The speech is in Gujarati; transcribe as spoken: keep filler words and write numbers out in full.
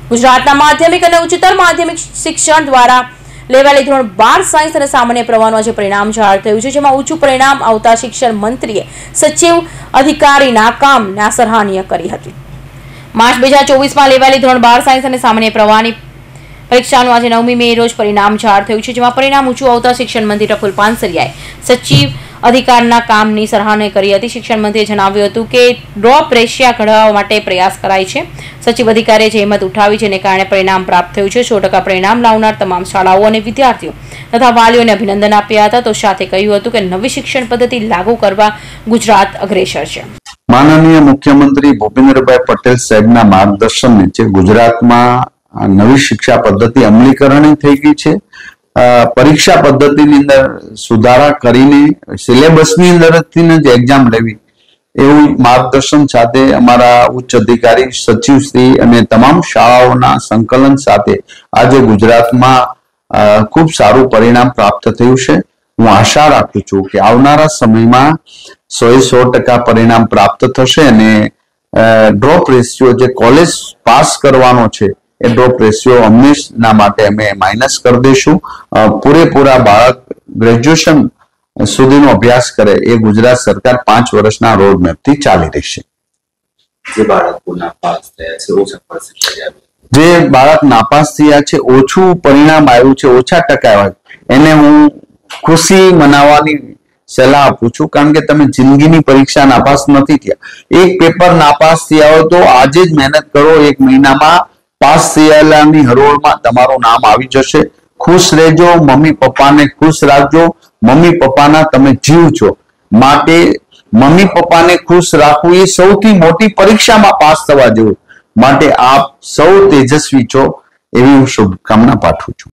ગુજરાતના માધ્યમિક અને ઉચ્ચતર માધ્યમિક શિક્ષણ દ્વારા લેવાયેલી ધોરણ બાર સાયન્સ અને સામાન્ય પ્રવાહનું આજે પરિણામ જાહેર થયું છે, જેમાં ઊંચું પરિણામ આવતા શિક્ષણ મંત્રીએ સચિવ અધિકારીના કામને સરાહનીય કરી હતી. માર્ચ બે હજાર ચોવીસમાં લેવાયેલી ધોરણ બાર સાયન્સ અને સામાન્ય પ્રવાહની પરીક્ષાનું આજે નવમી મે રોજ પરિણામ જાહેર થયું છે, જેમાં પરિણામ ઊંચું આવતા શિક્ષણ મંત્રી પ્રફુલ પાનસરિયાએ સચિવ અધિકારના કામની સરાહના કરી હતી. શિક્ષણ મંત્રીએ જણાવ્યું હતું કે ડ્રોપ રેશિયા ઘટાડવા માટે પ્રયાસ કરાય છે. સચિવ અધિકારીએ જહેમત ઉઠાવી જેને કારણે પરિણામ પ્રાપ્ત થયું છે. સો ટકા પરિણામ લાવનાર તમામ શાળાઓ અને વિદ્યાર્થીઓ તથા વાલીઓને અભિનંદન આપ્યા હતા. તો સાથે કહ્યું હતું કે નવી શિક્ષણ પદ્ધતિ લાગુ કરવા ગુજરાત અગ્રેસર છે. માનનીય મુખ્યમંત્રી ભૂપેન્દ્રભાઈ પટેલ સાહેબના માર્ગદર્શન નીચે ગુજરાતમાં નવી શિક્ષા પદ્ધતિ અમલીકરણ થઈ ગઈ છે. પરીક્ષા પદ્ધતિની અંદર સુધારા કરીને સિલેબસની અંદરથી જ એક્ઝામ લેવી એવું માર્ગદર્શન સાથે અમારા ઉચ્ચ અધિકારી સચિવશ્રી અને તમામ શાળાઓના સંકલન સાથે આજે ગુજરાતમાં ખૂબ સારું પરિણામ પ્રાપ્ત થયું છે. હું આશા રાખું છું કે આવનારા સમયમાં સો એ સો ટકા પરિણામ પ્રાપ્ત થશે અને ડ્રોપ રેશિયો જે કોલેજ પાસ કરવાનો છે એ ડ્રોપ રેશિયો હંમેશના માટે અમે માઇનસ કરી દઈશું. પૂરેપૂરા બાળક ગ્રેજ્યુએશન સુધીનો અભ્યાસ કરે એ ગુજરાત સરકાર પાંચ વર્ષના રોડ મેપથી ચાલી રહી છે. જે બાળકો નાપાસ થયા છે ઓછા પર્સન્ટેજ જે બાળક નાપાસ થયા છે ઓછું પરિણામ આવ્યું છે ઓછા ટકા આવ્યા એને હું ખુશી મનાવવાની સલાહ આપું છું, કારણ કે તમે જિંદગીની પરીક્ષા નાપાસ નથી થયા. એક પેપર નાપાસ થયા હોય તો આજે જ મહેનત કરો, એક મહિનામાં પાસ થયેલાની હરોળમાં તમારું નામ આવી જશે. ખુશ રહેજો, મમ્મી પપ્પાને ખુશ રાખજો. મમ્મી પપ્પાના તમે જીવ છો, માટે મમ્મી પપ્પાને ખુશ રાખવું એ સૌથી મોટી પરીક્ષામાં પાસ થવા જેવું. માટે આપ સૌ તેજસ્વી છો એવી હું શુભકામના પાઠવું છું.